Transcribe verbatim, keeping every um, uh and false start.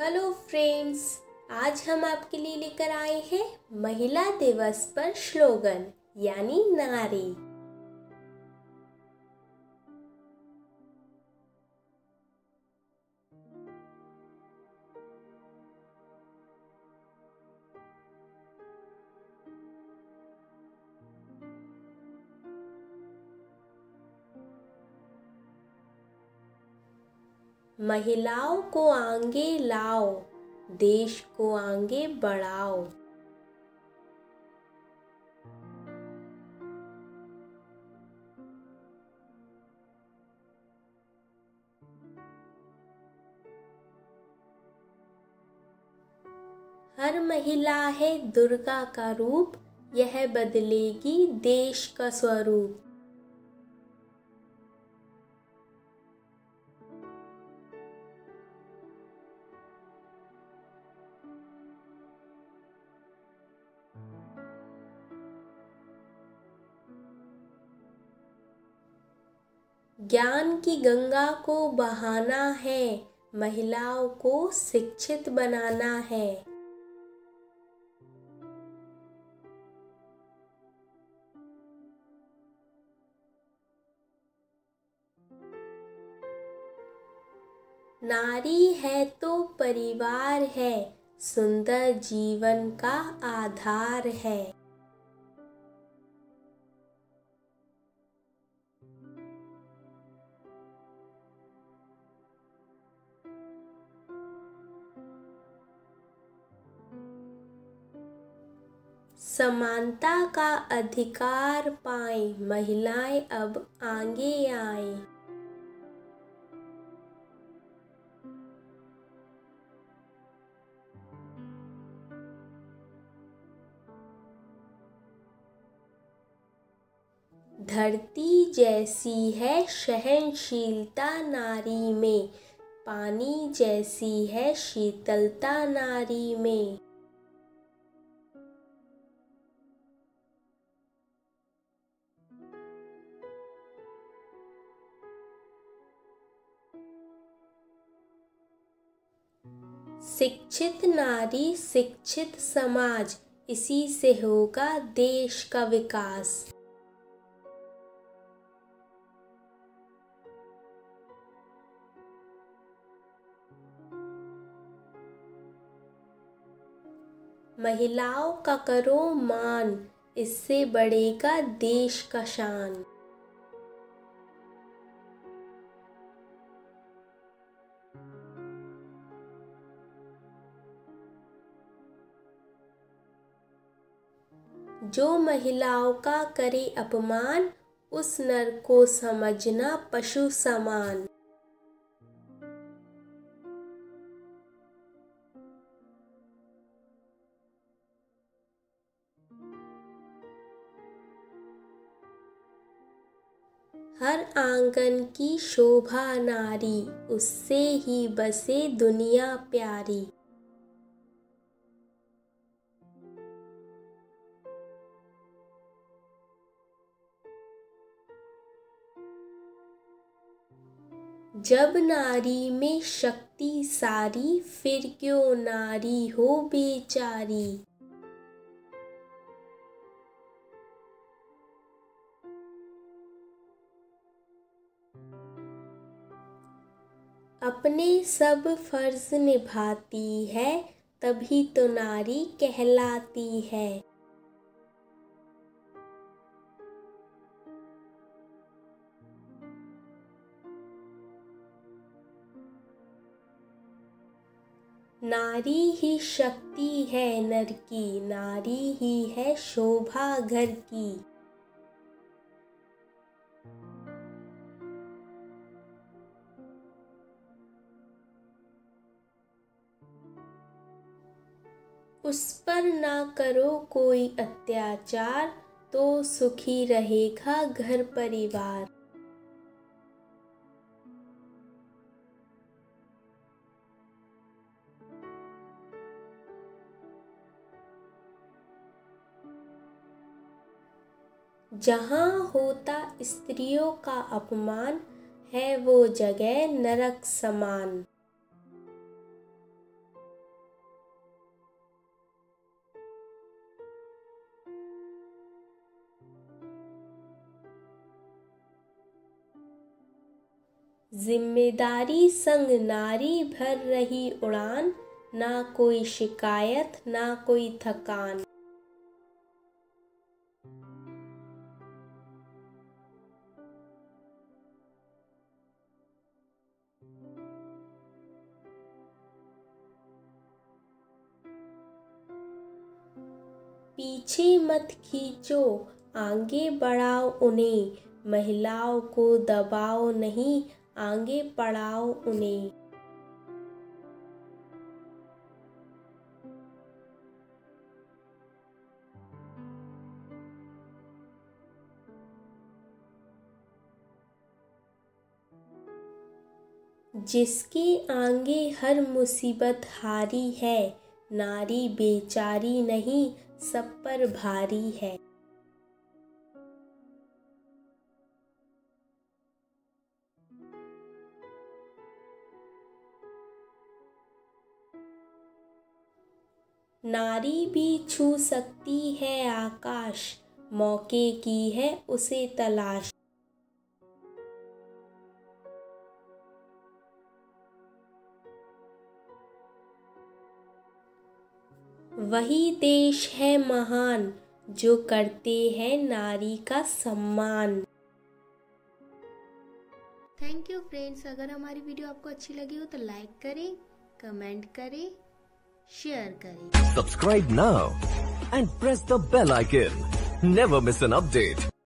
Hello friends, आज हम आपके लिए लेकर आए हैं महिला दिवस पर स्लोगन यानी नारे। महिलाओं को आगे लाओ, देश को आगे बढ़ाओ। हर महिला है दुर्गा का रूप, यह बदलेगी देश का स्वरूप। ज्ञान की गंगा को बहाना है, महिलाओं को शिक्षित बनाना है। नारी है तो परिवार है, सुंदर जीवन का आधार है। समानता का अधिकार पाएं, महिलाएं अब आगे आएं। धरती जैसी है सहनशीलता नारी में, पानी जैसी है शीतलता नारी में। शिक्षित नारी शिक्षित समाज, इसी से होगा देश का विकास। महिलाओं का करो मान, इससे बढ़ेगा देश का शान। जो महिलाओं का करे अपमान, उस नर को समझना पशु समान। हर आंगन की शोभा नारी, उससे ही बसे दुनिया प्यारी। जब नारी में शक्ति सारी, फिर क्यों नारी हो बेचारी। अपने सब फर्ज निभाती है, तभी तो नारी कहलाती है। नारी ही शक्ति है नर की, नारी ही है शोभा घर की। उस पर ना करो कोई अत्याचार, तो सुखी रहेगा घर परिवार। जहाँ होता स्त्रियों का अपमान, है वो जगह नरक समान। जिम्मेदारी संग नारी भर रही उड़ान, ना कोई शिकायत ना कोई थकान। पीछे मत खींचो, आगे बढ़ाओ उन्हें, महिलाओं को दबाओ नहीं, आगे बढ़ाओ उन्हें। जिसके आगे हर मुसीबत हारी है, नारी बेचारी नहीं सब पर भारी है। नारी भी छू सकती है आकाश, मौके की है उसे तलाश। वही देश है महान, जो करते हैं नारी का सम्मान। Thank you friends. अगर हमारी वीडियो आपको अच्छी लगी हो तो लाइक करें, कमेंट करें, शेयर करें। Subscribe now and press the bell icon. Never miss an update.